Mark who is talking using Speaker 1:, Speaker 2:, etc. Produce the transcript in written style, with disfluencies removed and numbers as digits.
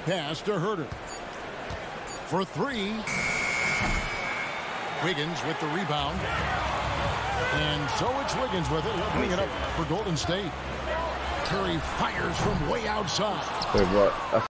Speaker 1: Pass to Herter. For three. Wiggins with the rebound. And so it's Wiggins with it. He'll bring it up for Golden State. Curry fires from way outside.
Speaker 2: Wait, what?